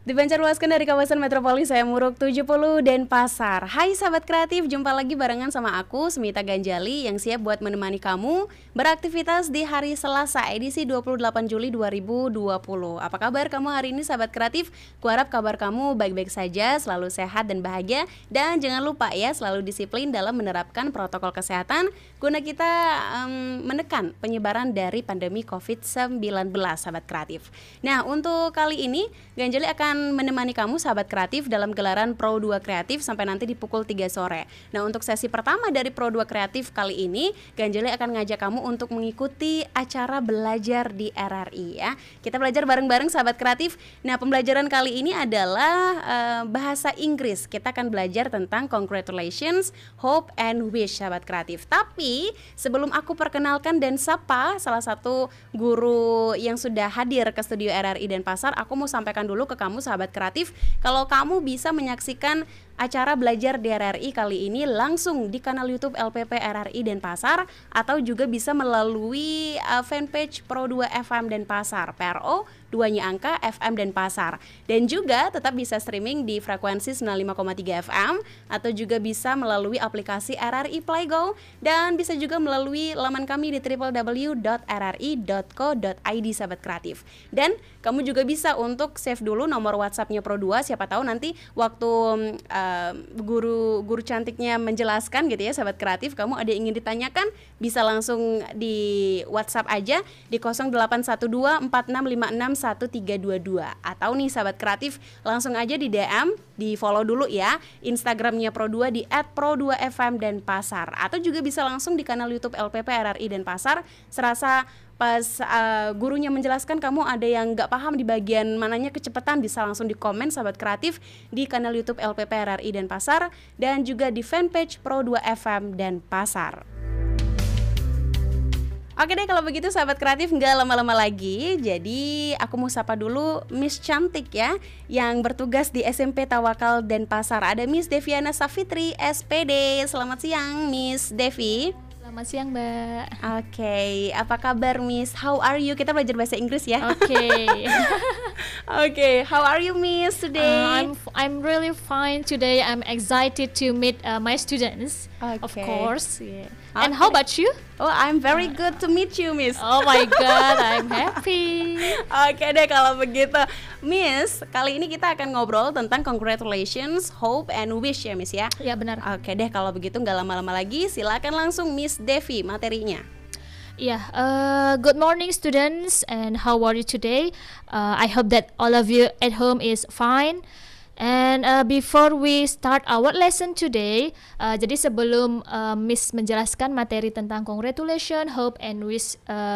Dipancarluaskan dari kawasan metropolis saya Muruk 70 Denpasar. Hai sahabat kreatif, jumpa lagi barengan sama aku Smita Ganjali yang siap buat menemani kamu beraktivitas di hari Selasa edisi 28 Juli 2020. Apa kabar kamu hari ini sahabat kreatif? Kuharap kabar kamu baik-baik saja, selalu sehat dan bahagia. Dan jangan lupa ya, selalu disiplin dalam menerapkan protokol kesehatan guna kita menekan penyebaran dari pandemi COVID-19 sahabat kreatif. Nah, untuk kali ini Ganjali akan menemani kamu sahabat kreatif dalam gelaran Pro 2 Kreatif sampai nanti di pukul 3 sore. Nah, untuk sesi pertama dari Pro 2 Kreatif kali ini, Ganjali akan ngajak kamu untuk mengikuti acara belajar di RRI ya. Kita belajar bareng-bareng sahabat kreatif. Nah, pembelajaran kali ini adalah bahasa Inggris. Kita akan belajar tentang congratulations, hope, and wish sahabat kreatif. Tapi sebelum aku perkenalkan dan sapa salah satu guru yang sudah hadir ke studio RRI Denpasar, aku mau sampaikan dulu ke kamu sahabat kreatif, kalau kamu bisa menyaksikan acara belajar di RRI kali ini langsung di kanal YouTube LPP RRI Denpasar atau juga bisa melalui fanpage Pro 2 FM Denpasar, PRO 2-nya angka FM Denpasar, dan juga tetap bisa streaming di frekuensi 95,3 FM atau juga bisa melalui aplikasi RRI Playgo dan bisa juga melalui laman kami di www.rri.co.id sahabat kreatif. Dan kamu juga bisa untuk save dulu nomor WhatsApp-nya Pro 2, siapa tahu nanti waktu guru cantiknya menjelaskan gitu ya sahabat kreatif, kamu ada yang ingin ditanyakan bisa langsung di WhatsApp aja di 081246561322 atau nih sahabat kreatif langsung aja di DM, di follow dulu ya Instagramnya Pro 2 di @pro2fm Denpasar, atau juga bisa langsung di kanal YouTube LPP RRI Denpasar. Serasa pas gurunya menjelaskan kamu ada yang nggak paham di bagian mananya kecepatan, bisa langsung di komen sahabat kreatif di kanal YouTube LPP RRI Denpasar dan juga di fanpage Pro 2 FM Denpasar. Oke deh, kalau begitu sahabat kreatif nggak lama-lama lagi, jadi aku mau sapa dulu Miss Cantik ya, yang bertugas di SMP Tawakal Denpasar. Ada Miss Deviana Safitri SPD. Selamat siang Miss Devi. Selamat siang Mbak. Oke, apa kabar Miss? How are you? Kita belajar bahasa Inggris ya. Oke, how are you Miss today? I'm really fine today. I'm excited to meet my students, of course. Yeah. And how about you? Oh, I'm very good to meet you Miss. Oh my God, I'm happy. Oke deh kalau begitu Miss, kali ini kita akan ngobrol tentang congratulations, hope, and wish ya Miss ya. Ya benar. Oke deh kalau begitu nggak lama-lama lagi, silakan langsung Miss Devi materinya. Yeah, good morning students, and how are you today? I hope that all of you at home is fine. And before we start our lesson today, jadi sebelum Miss menjelaskan materi tentang congratulations, hope, and wish,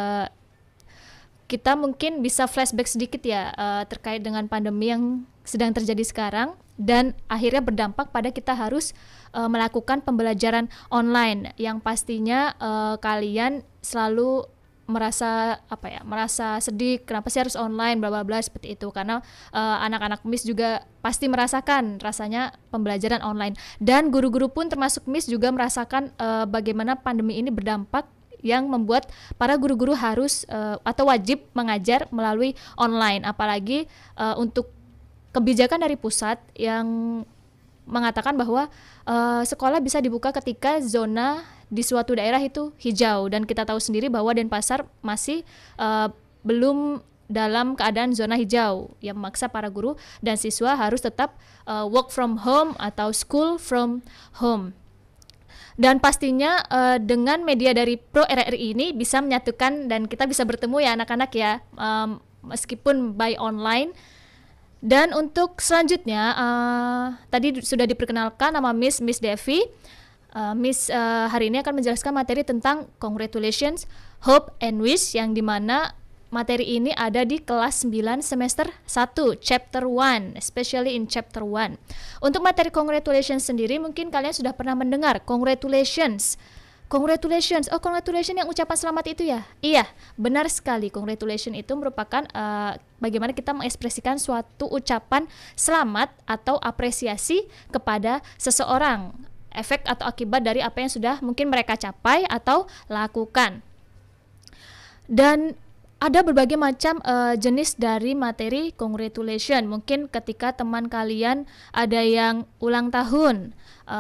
kita mungkin bisa flashback sedikit ya terkait dengan pandemi yang sedang terjadi sekarang dan akhirnya berdampak pada kita harus melakukan pembelajaran online yang pastinya kalian selalu merasa sedih, kenapa sih harus online bla bla bla seperti itu, karena anak-anak Miss juga pasti merasakan rasanya pembelajaran online, dan guru-guru pun termasuk Miss juga merasakan bagaimana pandemi ini berdampak yang membuat para guru-guru harus atau wajib mengajar melalui online, apalagi untuk kebijakan dari pusat yang mengatakan bahwa sekolah bisa dibuka ketika zona di suatu daerah itu hijau, dan kita tahu sendiri bahwa Denpasar masih belum dalam keadaan zona hijau yang memaksa para guru dan siswa harus tetap work from home atau school from home. Dan pastinya dengan media dari Pro RRI ini bisa menyatukan dan kita bisa bertemu ya anak-anak ya, meskipun by online. Dan untuk selanjutnya tadi sudah diperkenalkan nama Miss Devi. Miss hari ini akan menjelaskan materi tentang congratulations, hope, and wish, yang dimana materi ini ada di kelas 9 semester 1 chapter 1, especially in chapter 1. Untuk materi congratulations sendiri mungkin kalian sudah pernah mendengar congratulations. Oh, congratulations yang ucapan selamat itu ya? Iya, benar sekali. Congratulations itu merupakan bagaimana kita mengekspresikan suatu ucapan selamat atau apresiasi kepada seseorang, efek atau akibat dari apa yang sudah mungkin mereka capai atau lakukan. Dan ada berbagai macam jenis dari materi congratulation. Mungkin ketika teman kalian ada yang ulang tahun,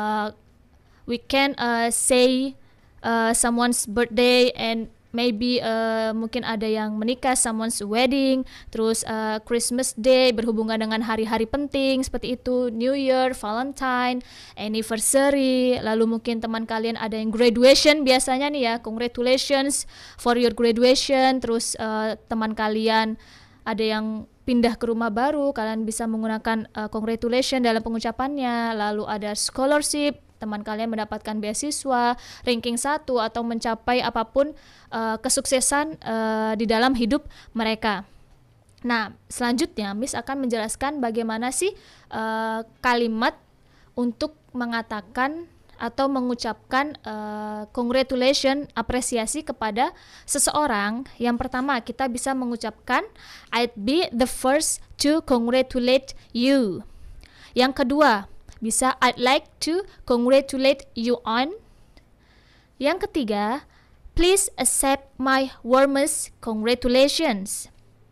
we can say someone's birthday, and maybe mungkin ada yang menikah, someone's wedding, terus Christmas Day berhubungan dengan hari-hari penting seperti itu, New Year, Valentine, anniversary, lalu mungkin teman kalian ada yang graduation biasanya nih ya, congratulations for your graduation, terus teman kalian ada yang pindah ke rumah baru, kalian bisa menggunakan congratulation dalam pengucapannya, lalu ada scholarship, teman kalian mendapatkan beasiswa, ranking 1 atau mencapai apapun kesuksesan di dalam hidup mereka. Nah, selanjutnya Miss akan menjelaskan bagaimana sih kalimat untuk mengatakan atau mengucapkan congratulation, apresiasi kepada seseorang. Yang pertama, kita bisa mengucapkan I'd be the first to congratulate you. Yang kedua, bisa I'd like to congratulate you on. Yang ketiga, please accept my warmest congratulations.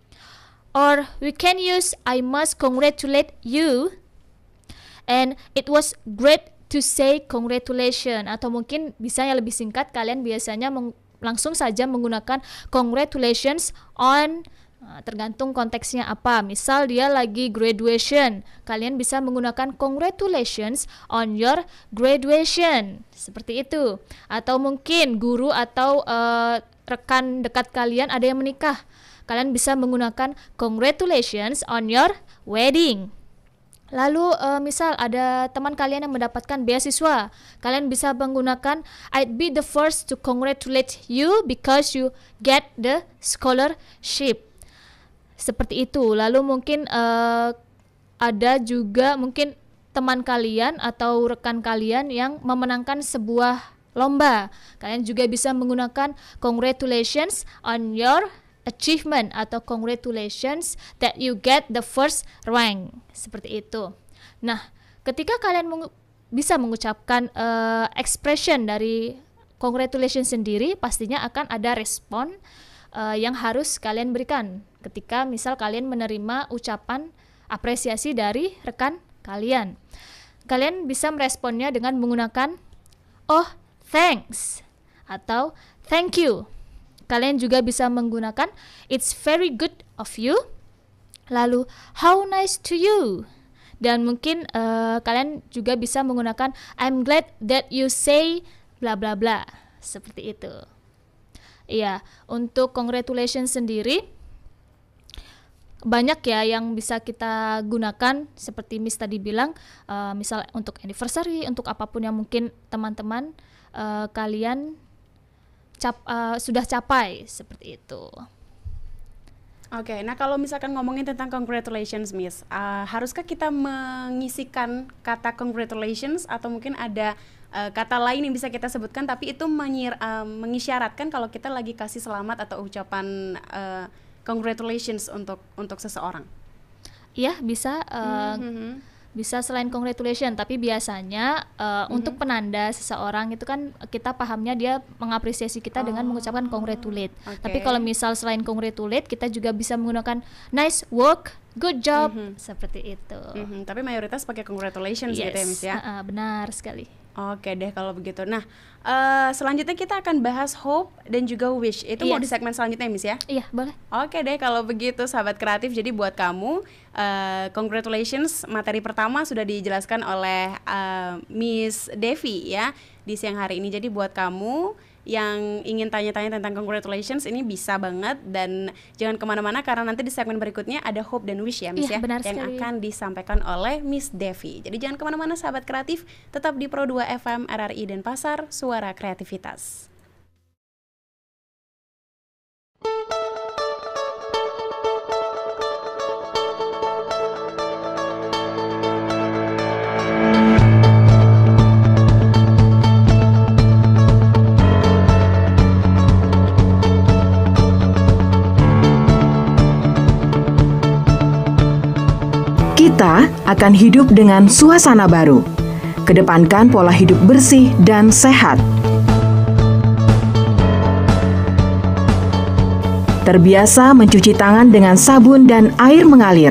Or we can use I must congratulate you, and it was great to say congratulations. Atau mungkin bisa yang lebih singkat, kalian biasanya langsung saja menggunakan congratulations on. Tergantung konteksnya apa. Misal dia lagi graduation, kalian bisa menggunakan congratulations on your graduation, seperti itu. Atau mungkin guru atau rekan dekat kalian ada yang menikah, kalian bisa menggunakan congratulations on your wedding. Lalu misal ada teman kalian yang mendapatkan beasiswa, kalian bisa menggunakan I'd be the first to congratulate you because you get the scholarship. Seperti itu. Lalu mungkin ada juga mungkin teman kalian atau rekan kalian yang memenangkan sebuah lomba. Kalian juga bisa menggunakan congratulations on your achievement atau congratulations that you get the first rank. Seperti itu. Nah, ketika kalian bisa mengucapkan expression dari congratulations sendiri, pastinya akan ada respon yang harus kalian berikan ketika misal kalian menerima ucapan apresiasi dari rekan kalian. Kalian bisa meresponnya dengan menggunakan oh, thanks atau thank you. Kalian juga bisa menggunakan it's very good of you, lalu how nice to you. Dan mungkin kalian juga bisa menggunakan I'm glad that you say bla bla bla, seperti itu. Iya, untuk congratulations sendiri banyak ya yang bisa kita gunakan, seperti Miss tadi bilang, misal untuk anniversary, untuk apapun yang mungkin teman-teman kalian sudah capai, seperti itu. Oke, nah kalau misalkan ngomongin tentang congratulations, Miss, haruskah kita mengisikan kata congratulations atau mungkin ada kata lain yang bisa kita sebutkan tapi itu mengisyaratkan kalau kita lagi kasih selamat atau ucapan congratulations untuk seseorang? Iya, bisa bisa selain congratulations, tapi biasanya untuk penanda seseorang itu kan kita pahamnya dia mengapresiasi kita dengan mengucapkan congratulate. Tapi kalau misal selain congratulate, kita juga bisa menggunakan nice work, good job, seperti itu. Tapi mayoritas pakai congratulations gitu ya, Miss ya? Benar sekali. Oke deh kalau begitu. Nah, selanjutnya kita akan bahas hope dan juga wish. Itu mau di segmen selanjutnya, Miss ya? Iya, boleh. Oke deh kalau begitu, sahabat kreatif. Jadi buat kamu, congratulations, materi pertama sudah dijelaskan oleh Miss Devi ya di siang hari ini. Jadi buat kamu yang ingin tanya-tanya tentang congratulations, ini bisa banget. Dan jangan kemana-mana karena nanti di segmen berikutnya ada hope dan wish ya, Miss ya, yang sekali akan disampaikan oleh Miss Devi. Jadi jangan kemana-mana sahabat kreatif, tetap di Pro 2 FM RRI Denpasar, suara kreativitas. Kita akan hidup dengan suasana baru. Kedepankan pola hidup bersih dan sehat. terbiasa mencuci tangan dengan sabun dan air mengalir,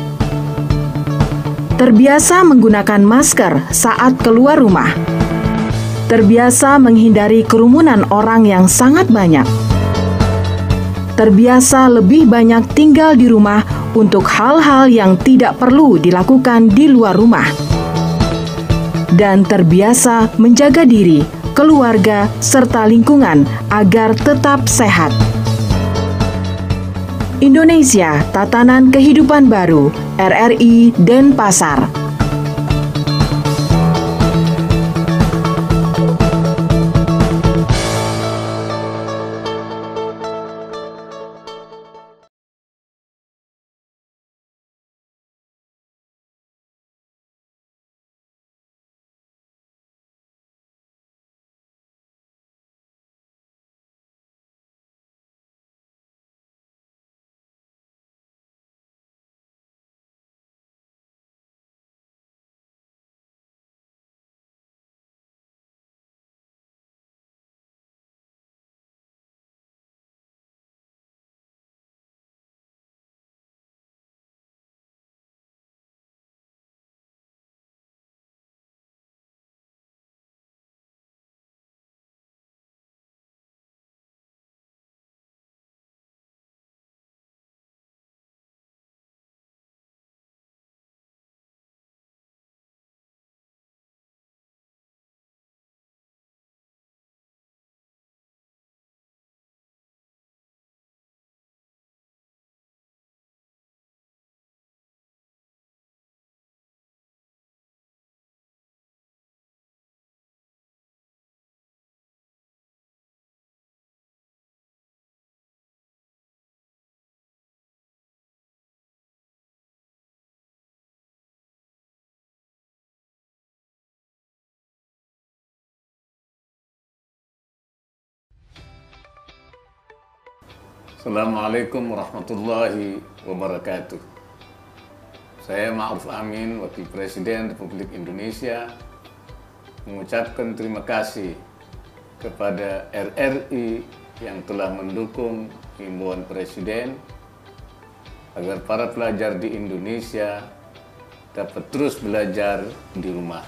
terbiasa menggunakan masker saat keluar rumah, terbiasa menghindari kerumunan orang yang sangat banyak, terbiasa lebih banyak tinggal di rumah untuk hal-hal yang tidak perlu dilakukan di luar rumah, dan terbiasa menjaga diri, keluarga, serta lingkungan agar tetap sehat. Indonesia, Tatanan Kehidupan Baru, RRI Denpasar. Assalamualaikum warahmatullahi wabarakatuh. Saya Ma'ruf Amin, Wakil Presiden Republik Indonesia, mengucapkan terima kasih kepada RRI yang telah mendukung himbauan Presiden agar para pelajar di Indonesia dapat terus belajar di rumah.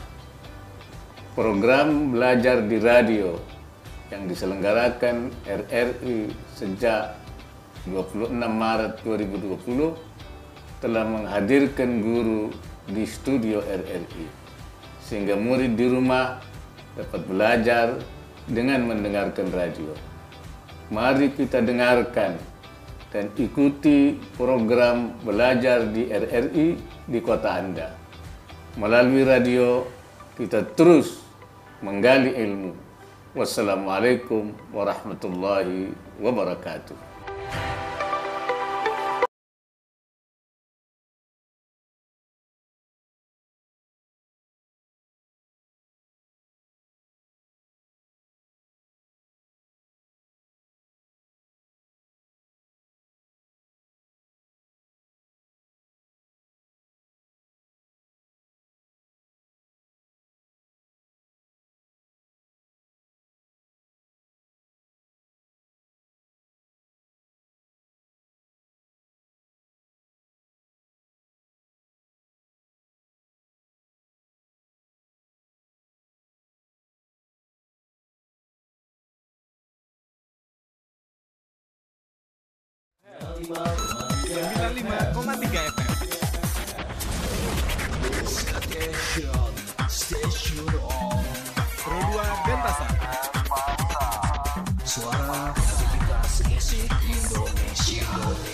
Program belajar di radio yang diselenggarakan RRI sejak 26 Maret 2020 telah menghadirkan guru di studio RRI, sehingga murid di rumah dapat belajar dengan mendengarkan radio. Mari kita dengarkan dan ikuti program belajar di RRI di kota Anda. Melalui radio, kita terus menggali ilmu. Wassalamualaikum warahmatullahi wabarakatuh. Station on Pro 2 Denpasar. Suara aktivitas musik Indonesia.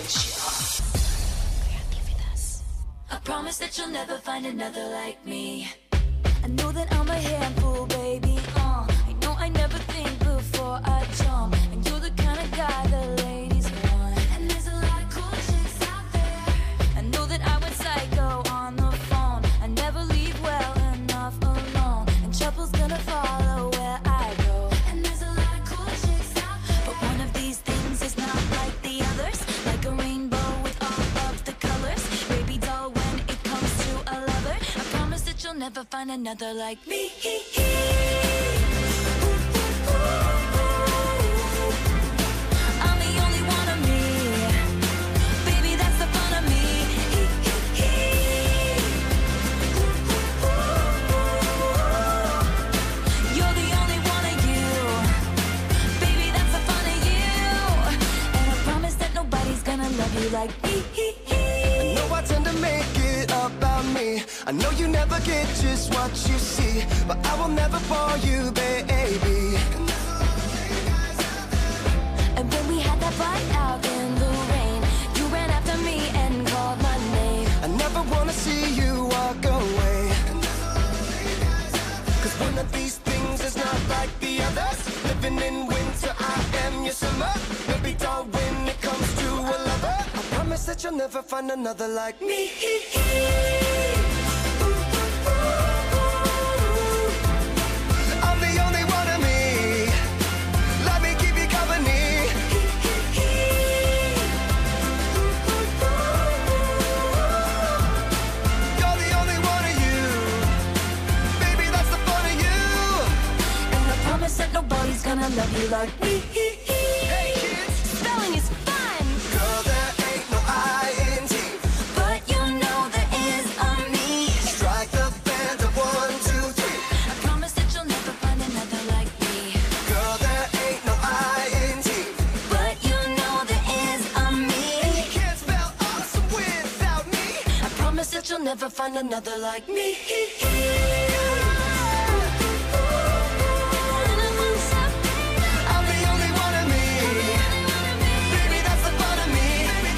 I promise that you'll never find another like me. I know that I'm a handful, baby. I know I never think before I jump, and you're the kind of guy the ladies want. And there's a lot of cool chicks out there. I know that I went psycho on the phone. I never leave well enough alone, and trouble's gonna follow where I go. And there's a lot of cool chicks out there, but one of these things is not like the others. Like a rainbow with all of the colors, baby doll. When it comes to a lover, I promise that you'll never find another like me. I'm the only one of me. I know you never get just what you see, but I will never bore you, baby. And when we had that fight out in the rain, you ran after me and called my name. I never wanna see you walk away, 'cause one of these things is not like the others. Living in winter, I am your summer. You'll be dull when it comes to a lover. I promise that you'll never find another like me. I'm the only one of me. Let me keep you company. You're the only one of you. Baby, that's the fun of you. And I promise that nobody's gonna love you like me. Hey kids, Spelling is fun, girl, there ain't no I-N-G. but you know there is a me. Strike the band of 1, 2, 3. I promise that you'll never find another like me. Girl, there ain't no I-N-G. But you know there is a me. You can't spell awesome without me. I promise that you'll never find another like me. I'm the only one of me. Baby, that's the fun of me.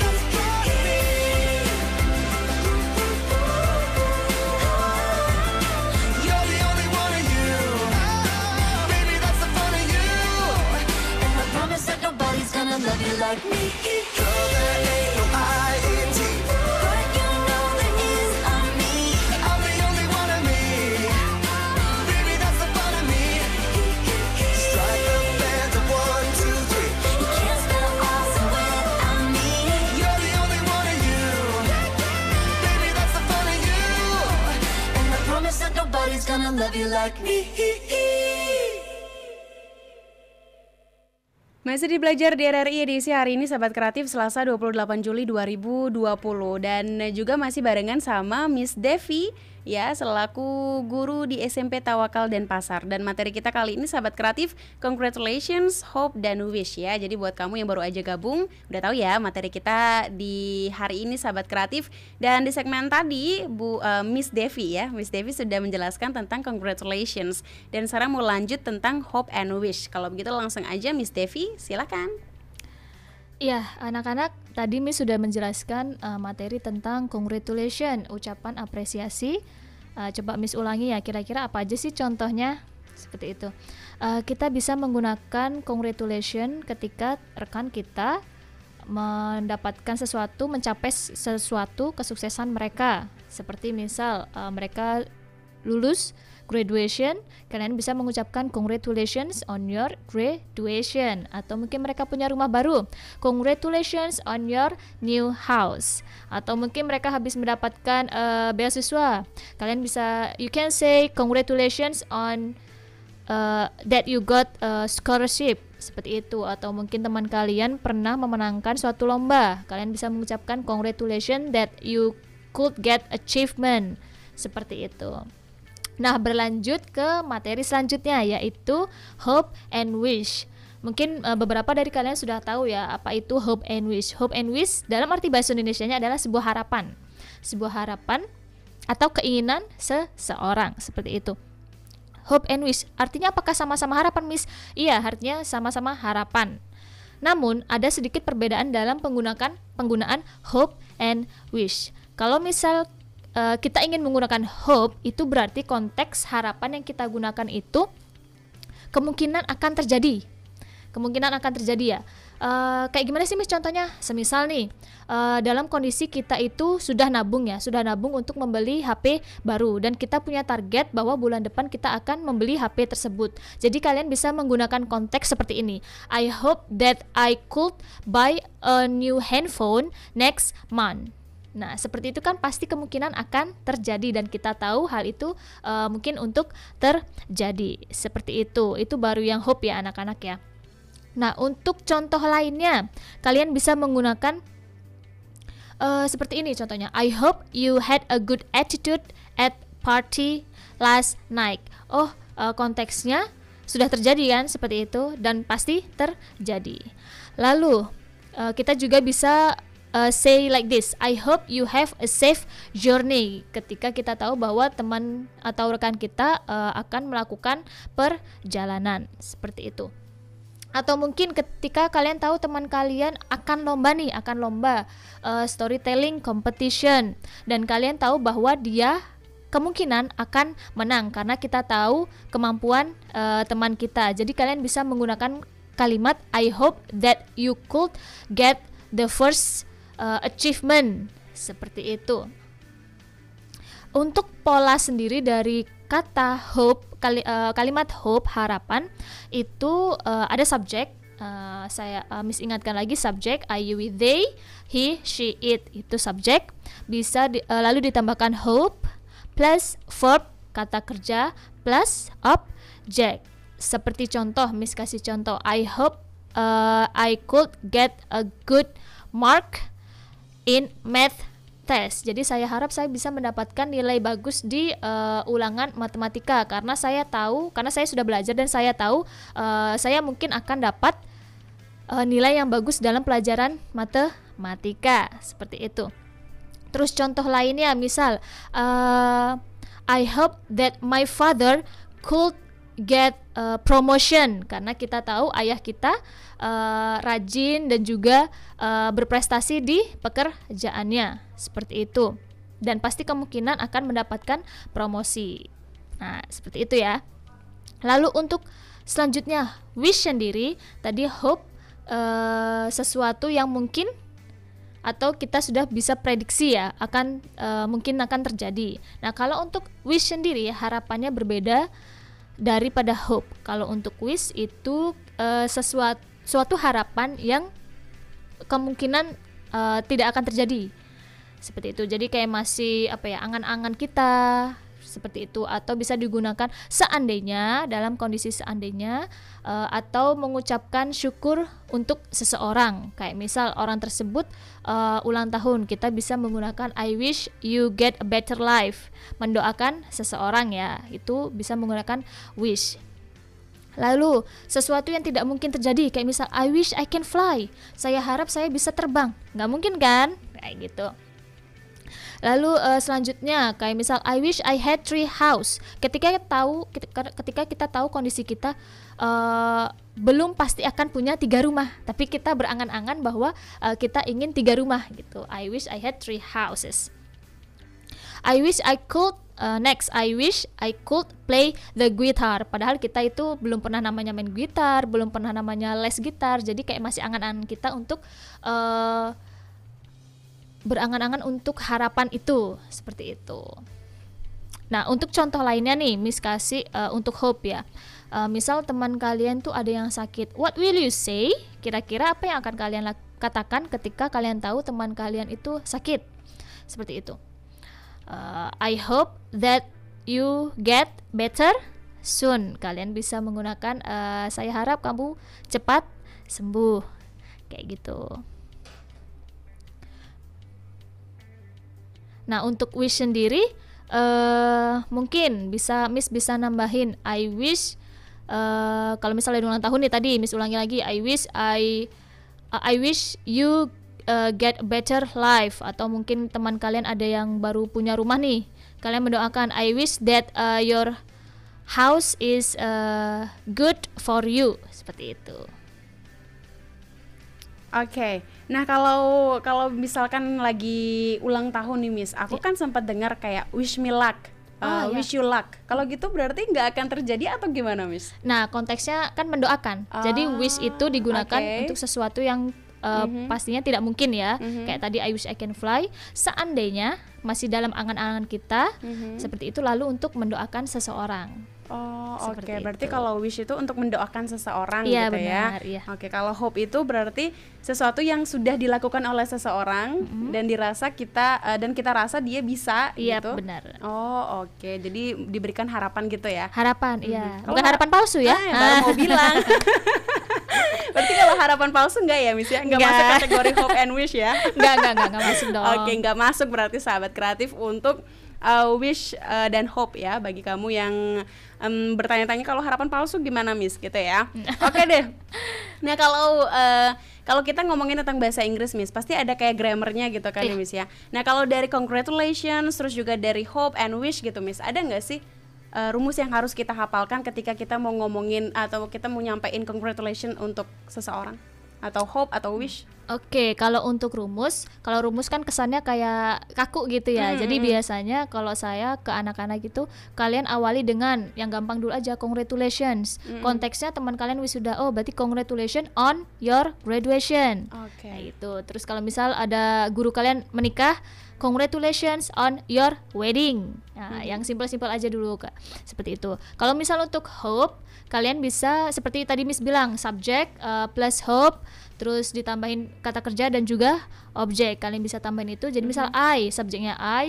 You're the only one of you. Baby, that's the fun of you. And I promise that nobody's gonna love you like me. Girl, there ain't no I-N-G. But you know there is a me. I'm the only one of me. Baby, that's the fun of me. Strike the band of 1, 2, 3. You can't spell awesome without me. You're the only one of you. Baby, that's the fun of you. And I promise that nobody's gonna love you like me. Masih di Belajar di RRI edisi hari ini Sahabat Kreatif Selasa 28 Juli 2020 dan juga masih barengan sama Miss Devi ya selaku guru di SMP Tawakal Denpasar. Dan materi kita kali ini Sahabat Kreatif, congratulations, hope dan wish ya. Jadi buat kamu yang baru aja gabung udah tahu ya materi kita di hari ini Sahabat Kreatif. Dan di segmen tadi Miss Devi ya, Miss Devi sudah menjelaskan tentang congratulations dan sekarang mau lanjut tentang hope and wish. Kalau begitu langsung aja Miss Devi, silakan. Iya, anak-anak, tadi Miss sudah menjelaskan materi tentang congratulations, ucapan apresiasi. Coba Miss ulangi ya, kira-kira apa aja sih contohnya? Seperti itu. Kita bisa menggunakan congratulations ketika rekan kita mendapatkan sesuatu, mencapai sesuatu kesuksesan mereka. Seperti misal mereka lulus graduation, kalian bisa mengucapkan congratulations on your graduation. Atau mungkin mereka punya rumah baru, congratulations on your new house. Atau mungkin mereka habis mendapatkan beasiswa, kalian bisa, you can say congratulations on that you got a scholarship, seperti itu. Atau mungkin teman kalian pernah memenangkan suatu lomba, kalian bisa mengucapkan congratulations that you could get achievement, seperti itu. Nah, berlanjut ke materi selanjutnya yaitu hope and wish. Mungkin beberapa dari kalian sudah tahu ya apa itu hope and wish. Hope and wish dalam arti bahasa Indonesianya adalah sebuah harapan. Sebuah harapan atau keinginan seseorang, seperti itu. Hope and wish artinya apakah sama-sama harapan, Miss? Iya, artinya sama-sama harapan. Namun ada sedikit perbedaan dalam penggunaan hope and wish. Kalau misal kita ingin menggunakan hope, itu berarti konteks harapan yang kita gunakan itu kemungkinan akan terjadi. Kemungkinan akan terjadi ya. Kayak gimana sih Miss contohnya? Semisal nih, dalam kondisi kita itu sudah nabung ya, sudah nabung untuk membeli HP baru dan kita punya target bahwa bulan depan kita akan membeli HP tersebut. Jadi kalian bisa menggunakan konteks seperti ini. I hope that I could buy a new handphone next month. Nah, seperti itu kan pasti kemungkinan akan terjadi dan kita tahu hal itu mungkin untuk terjadi. Seperti itu baru yang hope ya anak-anak ya. Nah, untuk contoh lainnya, kalian bisa menggunakan seperti ini contohnya. I hope you had a good attitude at party last night. Konteksnya sudah terjadi kan seperti itu dan pasti terjadi. Lalu kita juga bisa say like this, I hope you have a safe journey, ketika kita tahu bahwa teman atau rekan kita akan melakukan perjalanan seperti itu. Atau mungkin ketika kalian tahu teman kalian akan lomba storytelling competition, dan kalian tahu bahwa dia kemungkinan akan menang karena kita tahu kemampuan teman kita. Jadi kalian bisa menggunakan kalimat I hope that you could get the first achievement, seperti itu. Untuk pola sendiri dari kata hope, kalimat hope, harapan, itu ada subjek. Saya Miss ingatkan lagi, subjek I, you, we, they, he, she, it, itu subjek. Bisa lalu ditambahkan hope plus verb, kata kerja, plus object. Seperti contoh, Miss kasih contoh, I hope I could get a good mark in math test. Jadi saya harap saya bisa mendapatkan nilai bagus di ulangan matematika, karena saya sudah belajar dan saya tahu saya mungkin akan dapat nilai yang bagus dalam pelajaran matematika, seperti itu. Terus contoh lainnya, misal I hope that my father could get promotion, karena kita tahu ayah kita rajin dan juga berprestasi di pekerjaannya, seperti itu, dan pasti kemungkinan akan mendapatkan promosi. Nah, seperti itu ya. Lalu untuk selanjutnya, wish sendiri, tadi hope sesuatu yang mungkin atau kita sudah bisa prediksi ya akan mungkin akan terjadi. Nah, kalau untuk wish sendiri harapannya berbeda daripada hope. Kalau untuk wish itu suatu harapan yang kemungkinan tidak akan terjadi, seperti itu. Jadi kayak masih angan-angan kita, seperti itu. Atau bisa digunakan seandainya, dalam kondisi seandainya, atau mengucapkan syukur untuk seseorang. Kayak misal orang tersebut ulang tahun, kita bisa menggunakan I wish you get a better life, mendoakan seseorang ya, itu bisa menggunakan wish. Lalu sesuatu yang tidak mungkin terjadi, kayak misal I wish I can fly, saya harap saya bisa terbang, nggak mungkin kan, kayak gitu. Lalu selanjutnya kayak misal I wish I had 3 house, ketika kita tahu kondisi kita belum pasti akan punya 3 rumah, tapi kita berangan-angan bahwa kita ingin 3 rumah gitu. I wish I had 3 houses. I wish I could next, I wish I could play the guitar. Padahal kita itu belum pernah namanya main gitar, belum pernah namanya les gitar. Jadi kayak masih angan-angan kita untuk berangan-angan untuk harapan itu, seperti itu. Nah, untuk contoh lainnya nih, Miss kasih untuk hope ya. Misal teman kalian tuh ada yang sakit, what will you say? Kira-kira apa yang akan kalian katakan ketika kalian tahu teman kalian itu sakit? Seperti itu. I hope that you get better soon. Kalian bisa menggunakan saya harap kamu cepat sembuh, kayak gitu. Nah, untuk wish sendiri mungkin Miss bisa nambahin I wish, kalau misalnya ulang tahun nih tadi Miss ulangi lagi, I wish you get a better life. Atau mungkin teman kalian ada yang baru punya rumah nih, kalian mendoakan I wish that your house is good for you, seperti itu. Oke. Nah, kalau misalkan lagi ulang tahun nih Miss, aku kan sempat dengar kayak wish me luck, wish you luck. Kalau gitu berarti nggak akan terjadi atau gimana Miss? Nah, konteksnya kan mendoakan. Jadi wish itu digunakan untuk sesuatu yang pastinya tidak mungkin ya. Kayak tadi I wish I can fly, seandainya masih dalam angan-angan kita, seperti itu, lalu untuk mendoakan seseorang. Oh, oke. Berarti kalau wish itu untuk mendoakan seseorang iya, gitu benar, ya. Iya. Oke, kalau hope itu berarti sesuatu yang sudah dilakukan oleh seseorang dan dirasa kita dan kita rasa dia bisa gitu. Iya, benar. Oh, oke. Jadi diberikan harapan gitu ya. Harapan, iya. Bukan harapan palsu ya. Baru mau bilang. Berarti kalau harapan palsu enggak ya, Miss ya? Enggak masuk kategori hope and wish ya? Enggak masuk dong. Oke, enggak masuk berarti sahabat kreatif untuk wish dan hope ya, bagi kamu yang bertanya-tanya kalau harapan palsu gimana Miss gitu ya. Oke deh. Nah, kalau kita ngomongin tentang bahasa Inggris Miss, pasti ada kayak grammarnya gitu kan ya Miss ya. Nah kalau dari congratulations, terus juga dari hope and wish gitu Miss, ada nggak sih rumus yang harus kita hafalkan ketika kita mau ngomongin atau kita mau nyampein congratulations untuk seseorang, atau hope atau wish? Oke, kalau rumus kan kesannya kayak kaku gitu ya. Jadi biasanya kalau saya ke anak-anak gitu, kalian awali dengan yang gampang dulu aja, congratulations. Konteksnya teman kalian wisuda, oh berarti congratulations on your graduation. Oke. Nah, itu. Terus kalau misal ada guru kalian menikah, congratulations on your wedding. Nah, yang simpel-simpel aja dulu Kak. Seperti itu. Kalau misal untuk hope, kalian bisa seperti tadi Miss bilang, subject plus hope, terus ditambahin kata kerja dan juga objek. Kalian bisa tambahin itu. Jadi misal subjeknya I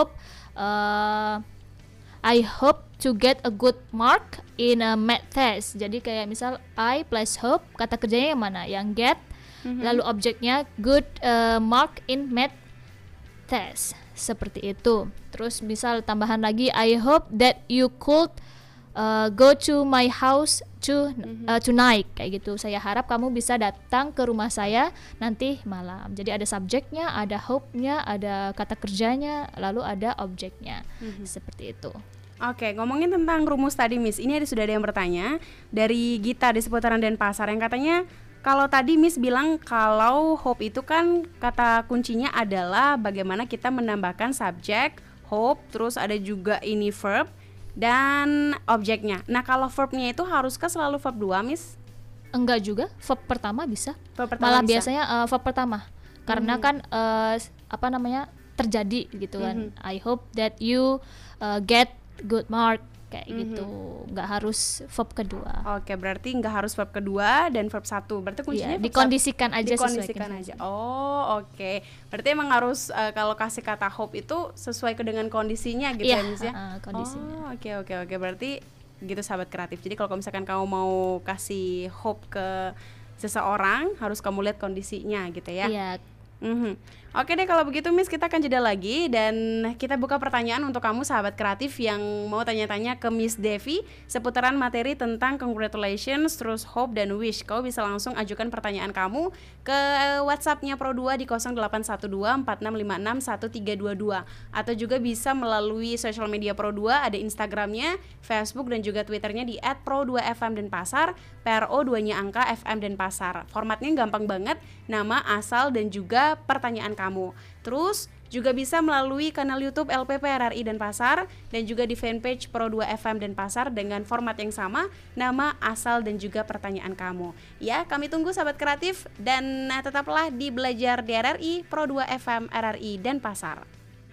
hope to get a good mark in a math test. Jadi kayak misal I plus hope, kata kerjanya yang mana? Yang get, lalu objeknya good mark in math test. Seperti itu. Terus misal tambahan lagi, I hope that you could go to my house tonight, kayak gitu. Saya harap kamu bisa datang ke rumah saya nanti malam. Jadi ada subjeknya, ada hope-nya, ada kata kerjanya, lalu ada objeknya. Seperti itu. Oke, ngomongin tentang rumus tadi Miss, ini sudah ada yang bertanya dari Gita di seputaran Denpasar yang katanya, kalau tadi Miss bilang kalau hope itu kan kata kuncinya adalah bagaimana kita menambahkan subjek, hope, terus ada juga ini verb dan objeknya. Nah kalau verbnya itu haruskah selalu verb 2 Miss? Enggak juga, verb pertama bisa. Verb pertama malah bisa? Biasanya verb pertama. Karena kan terjadi gitu kan. I hope that you get good mark, kayak gitu. Nggak harus verb kedua. Oke, berarti nggak harus verb kedua dan verb 1. Berarti kuncinya verb dikondisikan aja, dikondisikan aja. Oh, oke. Berarti emang harus kalau kasih kata hope itu sesuai dengan kondisinya gitu ya, Miss ya. Kondisinya. Oh, oke. Berarti gitu sahabat kreatif. Jadi kalau misalkan kamu mau kasih hope ke seseorang, harus kamu lihat kondisinya gitu ya. Iya. Oke deh, kalau begitu Miss, kita akan jeda lagi dan kita buka pertanyaan untuk kamu sahabat kreatif yang mau tanya-tanya ke Miss Devi seputaran materi tentang congratulations, terus hope dan wish. Kau bisa langsung ajukan pertanyaan kamu ke WhatsApp-nya Pro2 di 081246561322 atau juga bisa melalui sosial media Pro2, ada Instagramnya, Facebook dan juga Twitternya di @pro2fm Denpasar, PRO2-nya angka FM Denpasar. Formatnya gampang banget, nama, asal dan juga pertanyaan kamu. Terus juga bisa melalui kanal YouTube LPP RRI Denpasar dan juga di fanpage Pro2 FM Denpasar dengan format yang sama, nama, asal dan juga pertanyaan kamu. Ya, kami tunggu sahabat kreatif dan tetaplah di Belajar di RRI Pro2 FM RRI Denpasar.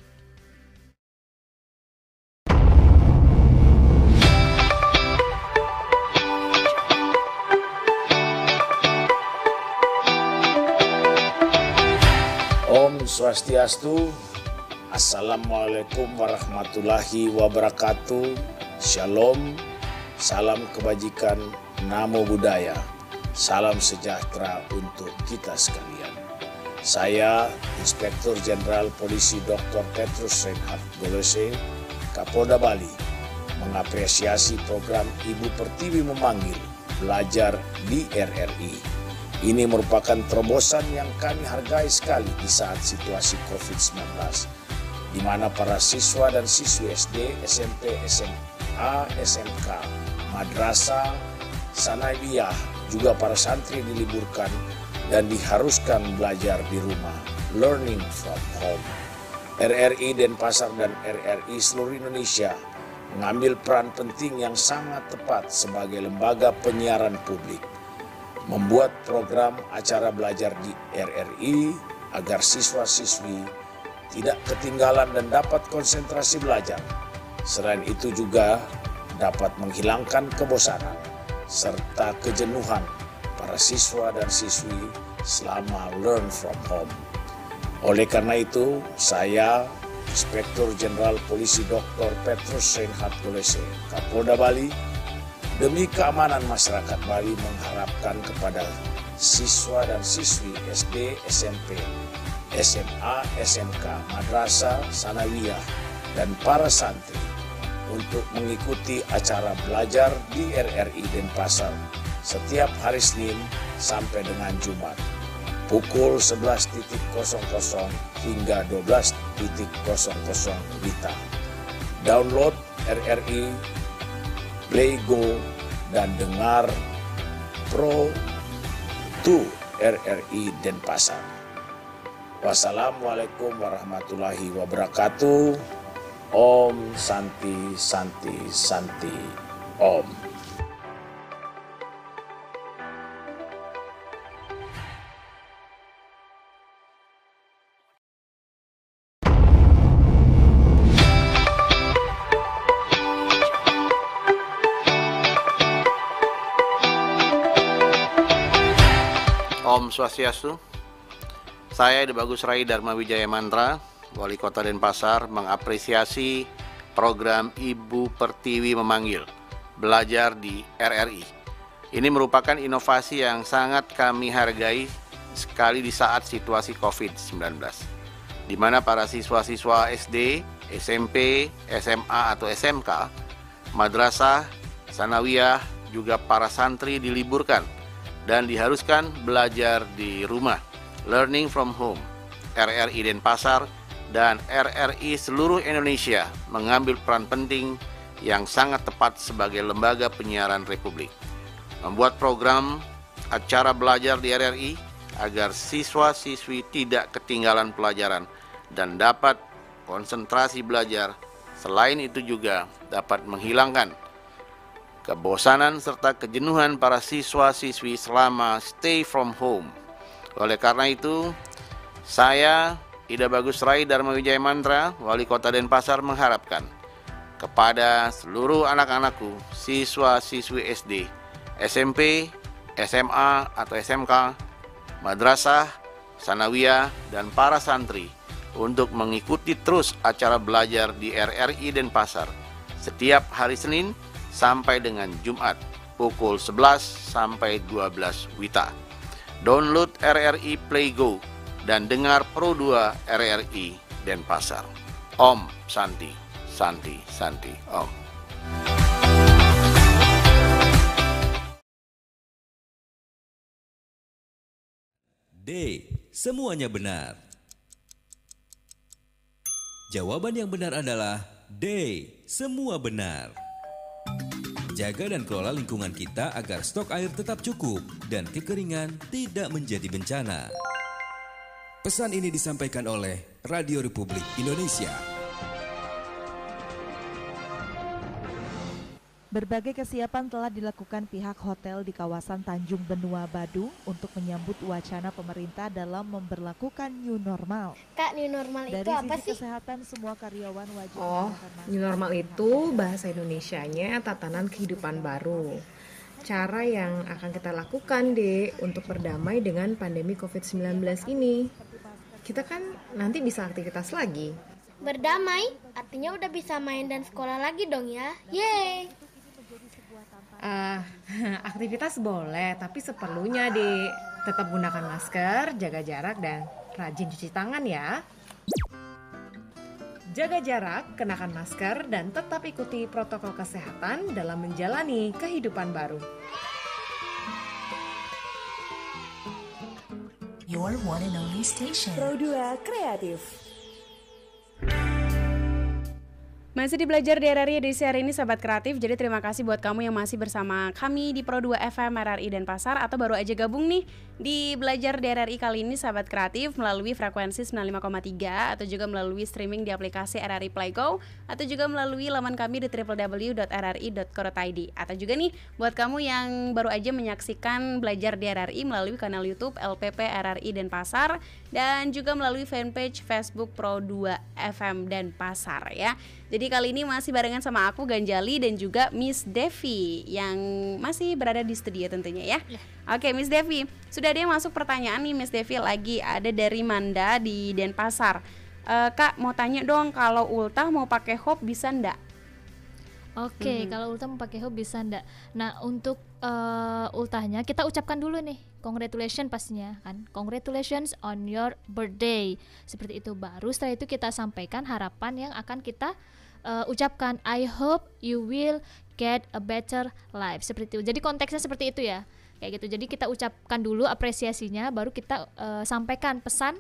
Om Swastiastu. Assalamualaikum warahmatullahi wabarakatuh. Shalom. Salam kebajikan, namo buddhaya. Salam sejahtera untuk kita sekalian. Saya Inspektur Jenderal Polisi Dr. Petrus Reinhard Golese, Kapolda Bali, mengapresiasi program Ibu Pertiwi Memanggil Belajar di RRI. Ini merupakan terobosan yang kami hargai sekali di saat situasi COVID-19, di mana para siswa dan siswi SD, SMP, SMA, SMK, madrasah, sanawiyah, juga para santri diliburkan dan diharuskan belajar di rumah, learning from home. RRI Denpasar dan RRI seluruh Indonesia mengambil peran penting yang sangat tepat sebagai lembaga penyiaran publik, membuat program acara belajar di RRI agar siswa-siswi tidak ketinggalan dan dapat konsentrasi belajar. Selain itu juga dapat menghilangkan kebosanan serta kejenuhan para siswa dan siswi selama learn from home. Oleh karena itu, saya, Inspektur Jenderal Polisi Dr. Petrus Reinhard Golese, Kapolda Bali, demi keamanan masyarakat Bali mengharapkan kepada siswa dan siswi SD, SMP, SMA, SMK, madrasah, sanawiyah, dan para santri untuk mengikuti acara belajar di RRI Denpasar setiap hari Senin sampai dengan Jumat pukul 11.00 hingga 12.00 WITA. Download RRI Play Go dan dengar Pro 2 RRI Denpasar. Wassalamualaikum warahmatullahi wabarakatuh. Om Santi Santi Santi Om. Om Swastiastu. Saya Debagus Rai Dharma Wijaya Mantra, Wali Kota Denpasar, mengapresiasi program Ibu Pertiwi Memanggil, belajar di RRI. Ini merupakan inovasi yang sangat kami hargai sekali di saat situasi COVID-19, di mana para siswa-siswa SD, SMP, SMA atau SMK, madrasah, sanawiyah, juga para santri diliburkan dan diharuskan belajar di rumah, learning from home. RRI Denpasar dan RRI seluruh Indonesia mengambil peran penting yang sangat tepat sebagai lembaga penyiaran Republik, membuat program acara belajar di RRI agar siswa-siswi tidak ketinggalan pelajaran dan dapat konsentrasi belajar. Selain itu juga dapat menghilangkan kebosanan serta kejenuhan para siswa-siswi selama stay from home. Oleh karena itu, saya, Ida Bagus Rai Dharma Wijaya Mantra, Wali Kota Denpasar, mengharapkan kepada seluruh anak-anakku, siswa-siswi SD, SMP, SMA atau SMK, madrasah, sanawiyah, dan para santri untuk mengikuti terus acara belajar di RRI Denpasar setiap hari Senin sampai dengan Jumat pukul 11 sampai 12 WITA. Download RRI Play Go dan dengar Pro 2 RRI Denpasar. Om Santi Santi Santi Om. D. Semuanya benar. Jawaban yang benar adalah D. Semua benar. Jaga dan kelola lingkungan kita agar stok air tetap cukup dan kekeringan tidak menjadi bencana. Pesan ini disampaikan oleh Radio Republik Indonesia. Berbagai kesiapan telah dilakukan pihak hotel di kawasan Tanjung Benua, Badung untuk menyambut wacana pemerintah dalam memberlakukan new normal. Kak, new normal itu apa sih? Dari sisi kesehatan, semua karyawan wajib menggunakan masker. New normal itu bahasa Indonesianya tatanan kehidupan baru. Cara yang akan kita lakukan, Dek, untuk berdamai dengan pandemi COVID-19 ini. Kita kan nanti bisa aktivitas lagi. Berdamai? Artinya udah bisa main dan sekolah lagi dong ya? Yeay! Aktivitas boleh, tapi seperlunya, Dek. Tetap gunakan masker, jaga jarak, dan rajin cuci tangan ya. Jaga jarak, kenakan masker, dan tetap ikuti protokol kesehatan dalam menjalani kehidupan baru. Your one and only station. Pro 2 Kreatif. Masih di Belajar di RRI edisi hari ini, Sahabat Kreatif. Jadi terima kasih buat kamu yang masih bersama kami di Pro 2 FM RRI Denpasar, atau baru aja gabung nih di Belajar di RRI kali ini, Sahabat Kreatif, melalui frekuensi 95,3 atau juga melalui streaming di aplikasi RRI Play Go, atau juga melalui laman kami di www.rri.co.id. Atau juga nih buat kamu yang baru aja menyaksikan Belajar di RRI melalui kanal YouTube LPP RRI Denpasar, dan juga melalui fanpage Facebook Pro 2 FM Denpasar ya. Jadi kali ini masih barengan sama aku, Ganjali, dan juga Miss Devi yang masih berada di studio tentunya ya. Oke, Miss Devi, sudah ada yang masuk pertanyaan nih, Miss Devi, lagi ada dari Manda di Denpasar. Kak, mau tanya dong, kalau ultah mau pakai hop bisa ndak? Oke, kalau ultah mau pakai hop bisa ndak? Nah, untuk ultahnya kita ucapkan dulu nih, congratulations pastinya kan, congratulations on your birthday, seperti itu. Baru setelah itu kita sampaikan harapan yang akan kita ucapkan, I hope you will get a better life, seperti itu. Jadi konteksnya seperti itu ya. kayak gitu. Jadi kita ucapkan dulu apresiasinya, baru kita sampaikan pesan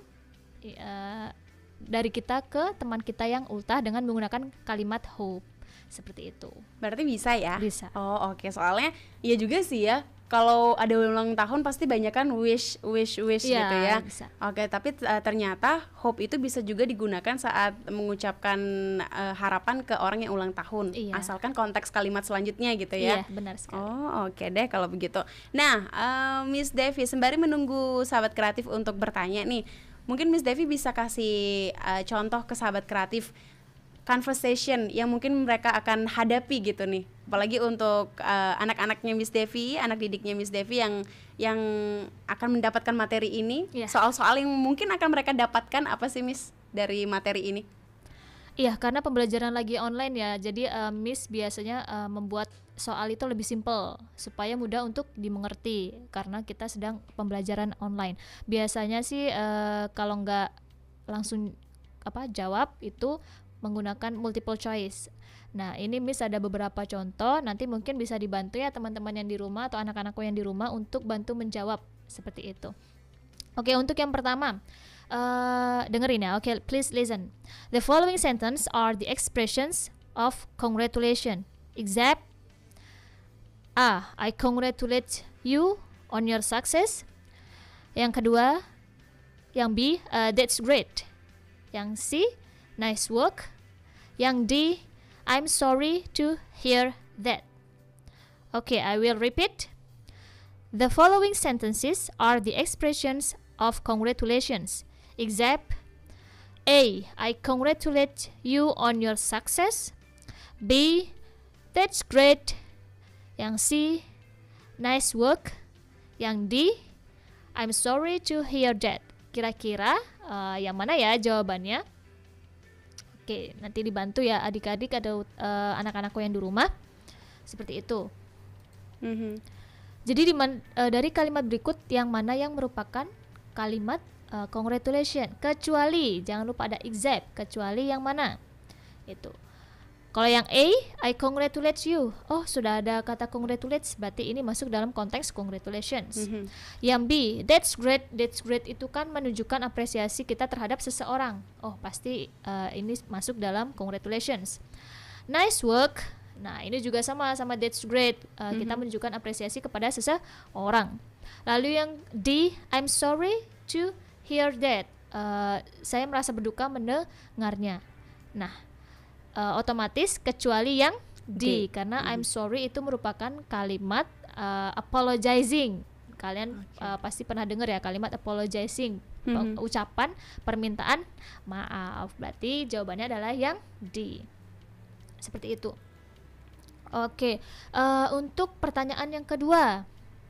dari kita ke teman kita yang ultah dengan menggunakan kalimat hope, seperti itu. Berarti bisa ya? Bisa. Oh oke. Soalnya iya juga sih ya, kalau ada ulang tahun pasti banyak kan wish gitu ya. Bisa. Oke, tapi ternyata hope itu bisa juga digunakan saat mengucapkan harapan ke orang yang ulang tahun. Asalkan konteks kalimat selanjutnya gitu ya. Iya, benar sekali. Oh oke deh kalau begitu. Nah, Miss Devi, sembari menunggu sahabat kreatif untuk bertanya nih, mungkin Miss Devi bisa kasih contoh ke sahabat kreatif conversation yang mungkin mereka akan hadapi gitu nih, apalagi untuk anak-anaknya Miss Devi, anak didiknya Miss Devi yang akan mendapatkan materi ini. Soal-soal yang mungkin akan mereka dapatkan apa sih Miss dari materi ini? Iya, karena pembelajaran lagi online ya, jadi Miss biasanya membuat soal itu lebih simple supaya mudah untuk dimengerti karena kita sedang pembelajaran online. Biasanya sih kalau nggak langsung jawab itu menggunakan multiple choice. Nah, ini Miss ada beberapa contoh, nanti mungkin bisa dibantu ya teman-teman yang di rumah atau anak-anakku yang di rumah untuk bantu menjawab seperti itu. Oke, untuk yang pertama, dengerin ya. Oke, please listen. The following sentence are the expressions of congratulation. Example: I congratulate you on your success. Yang kedua, yang B, that's great. Yang C, nice work. Yang D, I'm sorry to hear that. Okay, I will repeat. The following sentences are the expressions of congratulations. Example: A, I congratulate you on your success. B, that's great. Yang C, nice work. Yang D, I'm sorry to hear that. Kira-kira yang mana ya jawabannya? Oke, nanti dibantu ya adik-adik atau anak-anakku yang di rumah. Seperti itu. Jadi dari kalimat berikut yang mana yang merupakan kalimat congratulation? Kecuali, jangan lupa ada except, kecuali yang mana? Itu. Kalau yang A, I congratulate you. Oh, sudah ada kata congratulate, berarti ini masuk dalam konteks congratulations. Yang B, that's great. That's great itu kan menunjukkan apresiasi kita terhadap seseorang. Oh, pasti ini masuk dalam congratulations. Nice work. Nah, ini juga sama that's great. Kita menunjukkan apresiasi kepada seseorang. Lalu yang D, I'm sorry to hear that. Saya merasa berduka mendengarnya. Nah, otomatis kecuali yang D, karena I'm sorry itu merupakan kalimat apologizing. Kalian pasti pernah dengar ya kalimat apologizing, ucapan permintaan maaf. Berarti jawabannya adalah yang D. Seperti itu. Oke, untuk pertanyaan yang kedua,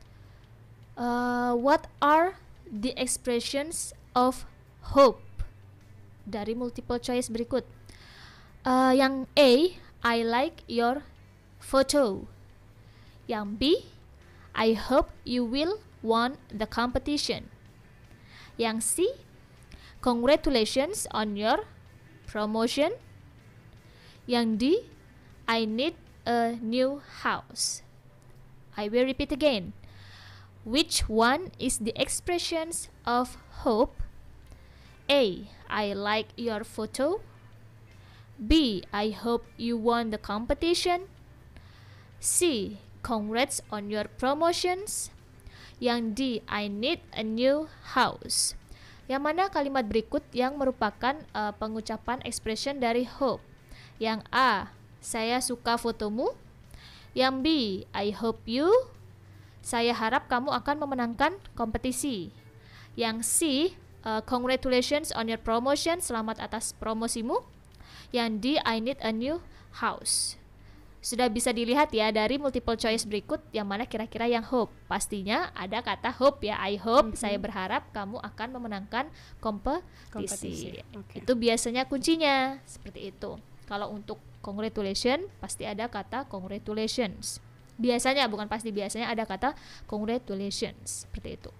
what are the expressions of hope? Dari multiple choice berikut. Yang A, I like your photo. Yang B, I hope you will won the competition. Yang C, congratulations on your promotion. Yang D, I need a new house. I will repeat again. Which one is the expressions of hope? A, I like your photo. B, I hope you won the competition. C, congrats on your promotions. Yang D, I need a new house. Yang mana kalimat berikut yang merupakan pengucapan expression dari hope? Yang A, saya suka fotomu. Yang B, I hope you. Saya harap kamu akan memenangkan kompetisi. Yang C, congratulations on your promotion. Selamat atas promosimu. Yang D, I need a new house. Sudah bisa dilihat ya dari multiple choice berikut yang mana kira-kira yang hope. Pastinya ada kata hope ya. I hope, saya berharap kamu akan memenangkan kompetisi. Okay. Itu biasanya kuncinya seperti itu. Kalau untuk congratulation pasti ada kata congratulations. Biasanya, bukan pasti, biasanya ada kata congratulations seperti itu.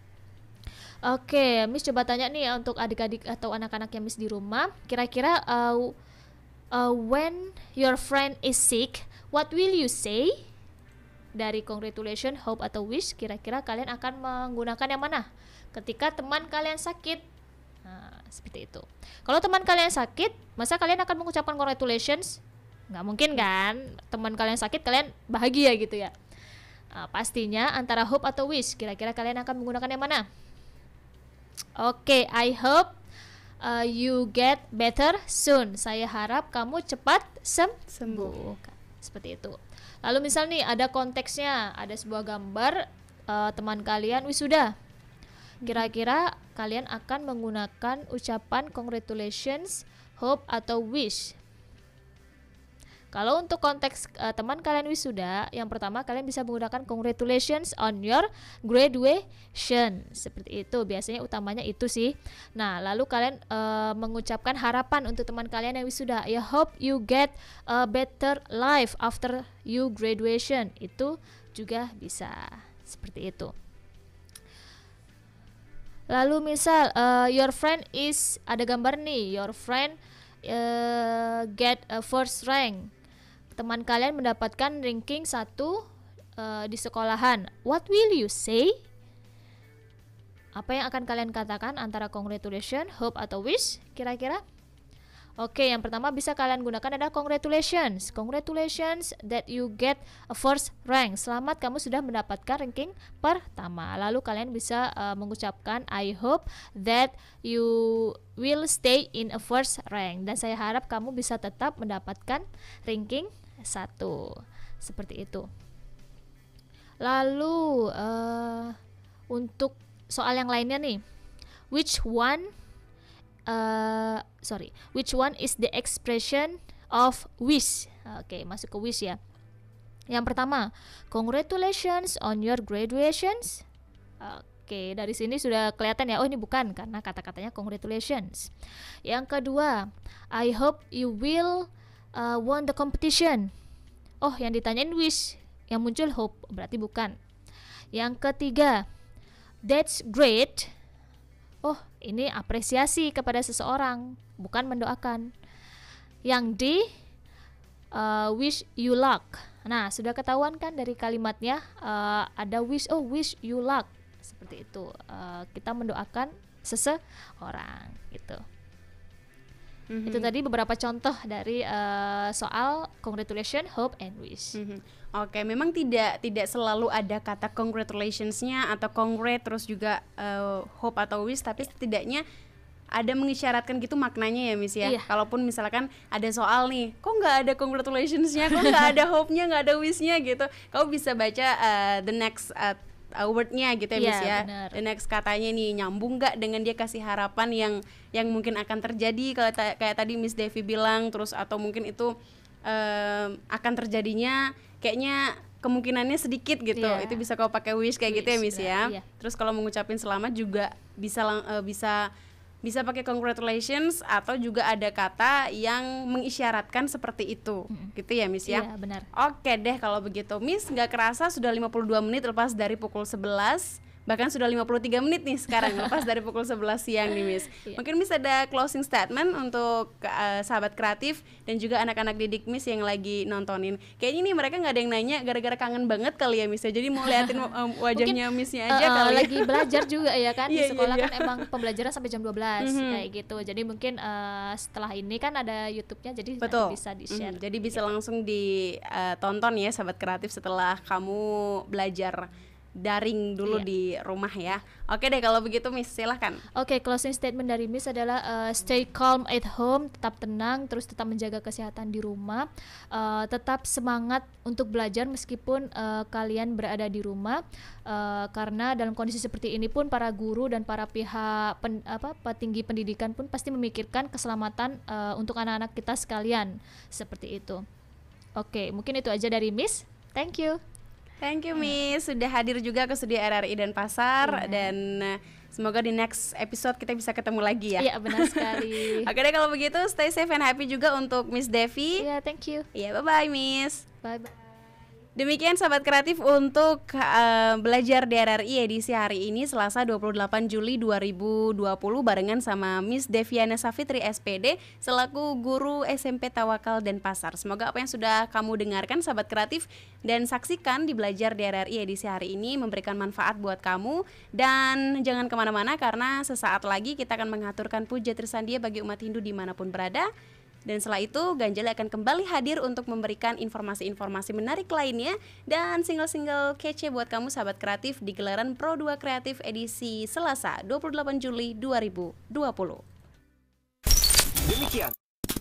Oke, Miss coba tanya nih untuk adik-adik atau anak-anak yang Miss di rumah, kira-kira when your friend is sick, what will you say? dari congratulation, hope atau wish, kira-kira kalian akan menggunakan yang mana ketika teman kalian sakit? Nah, seperti itu. Kalau teman kalian sakit, masa kalian akan mengucapkan congratulations? Nggak mungkin kan? Teman kalian sakit, kalian bahagia gitu ya. Pastinya antara hope atau wish, kira-kira kalian akan menggunakan yang mana? Oke, I hope you get better soon. Saya harap kamu cepat sembuh. Seperti itu. Lalu misal nih ada konteksnya, ada sebuah gambar teman kalian wisuda. Kira-kira kalian akan menggunakan ucapan congratulations, hope atau wish? Kalau untuk konteks teman kalian wisuda, yang pertama kalian bisa menggunakan congratulations on your graduation. Seperti itu, biasanya utamanya itu sih. Nah, lalu kalian mengucapkan harapan untuk teman kalian yang wisuda. I hope you get a better life after you graduation. Itu juga bisa seperti itu. Lalu misal your friend is, ada gambar nih, your friend get a first rank. Teman kalian mendapatkan ranking 1 di sekolahan. What will you say? Apa yang akan kalian katakan antara congratulations, hope atau wish? Kira-kira? Oke, yang pertama bisa kalian gunakan adalah congratulations. Congratulations that you get a first rank. Selamat, kamu sudah mendapatkan ranking pertama. Lalu kalian bisa mengucapkan I hope that you will stay in a first rank. Dan saya harap kamu bisa tetap mendapatkan ranking 1. Seperti itu. Lalu untuk soal yang lainnya nih, which one is the expression of wish? Oke, masuk ke wish ya. Yang pertama, congratulations on your graduations. Oke, dari sini sudah kelihatan ya, oh ini bukan, karena kata-katanya congratulations. Yang kedua, I hope you will won the competition. Oh, yang ditanyain wish, yang muncul hope, berarti bukan. Yang ketiga, that's great. Oh, ini apresiasi kepada seseorang, bukan mendoakan. Yang D, wish you luck. Nah, sudah ketahuan kan dari kalimatnya, ada wish, oh wish you luck. Seperti itu, kita mendoakan seseorang gitu. Itu tadi beberapa contoh dari soal congratulations, hope, and wish. Oke, memang tidak selalu ada kata congratulations-nya atau congrat terus juga hope atau wish, tapi setidaknya ada mengisyaratkan gitu maknanya ya Miss ya. Iya. Kalaupun misalkan ada soal nih, kok nggak ada congratulations-nya, kok nggak ada hope-nya, nggak ada wish-nya gitu, kamu bisa baca the next word-nya gitu ya Miss ya. Bener. The next katanya nih nyambung nggak dengan dia kasih harapan yang mungkin akan terjadi kalau kayak tadi Miss Devi bilang, terus atau mungkin itu akan terjadinya kayaknya kemungkinannya sedikit gitu. Itu bisa kau pakai wish kayak gitu ya Miss ya. Terus kalau mengucapin selamat juga bisa pakai congratulations, atau juga ada kata yang mengisyaratkan seperti itu. Gitu ya Miss ya. Iya, benar. Oke deh kalau begitu Miss, nggak kerasa sudah 52 menit lepas dari pukul 11. Bahkan sudah 53 menit nih sekarang lepas dari pukul 11 siang nih Miss. Mungkin Miss ada closing statement untuk sahabat kreatif dan juga anak-anak didik Miss yang lagi nontonin. Kayaknya nih mereka nggak ada yang nanya gara-gara kangen banget kali ya Miss ya. Jadi mau liatin wajahnya Missnya aja kali ya. Lagi belajar juga ya kan. Di sekolah kan emang pembelajaran sampai jam 12 kayak gitu. Jadi mungkin setelah ini kan ada YouTube-nya, jadi nanti bisa di-share. Jadi bisa langsung ditonton ya sahabat kreatif setelah kamu belajar daring dulu di rumah ya. Oke deh kalau begitu Miss, silahkan. Oke, closing statement dari Miss adalah stay calm at home, tetap tenang, terus tetap menjaga kesehatan di rumah, tetap semangat untuk belajar meskipun kalian berada di rumah, karena dalam kondisi seperti ini pun para guru dan para pihak petinggi pendidikan pun pasti memikirkan keselamatan untuk anak-anak kita sekalian, seperti itu. Oke, mungkin itu aja dari Miss. Thank you. Thank you Miss, sudah hadir juga ke studio RRI Denpasar, dan semoga di next episode kita bisa ketemu lagi ya. Iya, benar sekali. Oke deh kalau begitu, stay safe and happy juga untuk Miss Devi. Iya, thank you. Iya, bye-bye Miss. Bye-bye. Demikian sahabat kreatif untuk belajar di RRI edisi hari ini Selasa 28 Juli 2020 barengan sama Miss Deviana Safitri SPD selaku guru SMP Tawakal Denpasar. Semoga apa yang sudah kamu dengarkan sahabat kreatif dan saksikan di belajar di RRI edisi hari ini memberikan manfaat buat kamu. Dan jangan kemana-mana karena sesaat lagi kita akan mengaturkan puja Trisandia bagi umat Hindu dimanapun berada. Dan setelah itu Ganjali akan kembali hadir untuk memberikan informasi-informasi menarik lainnya dan single-single kece buat kamu sahabat kreatif di gelaran Pro 2 Kreatif edisi Selasa 28 Juli 2020. Demikian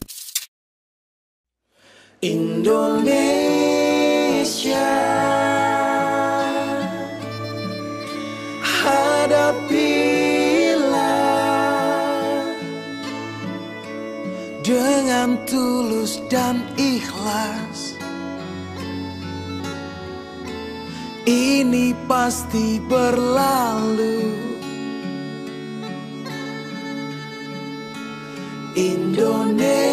Indonesia, hadapilah dengan tulus dan ikhlas. Ini pasti berlalu. Indonesia,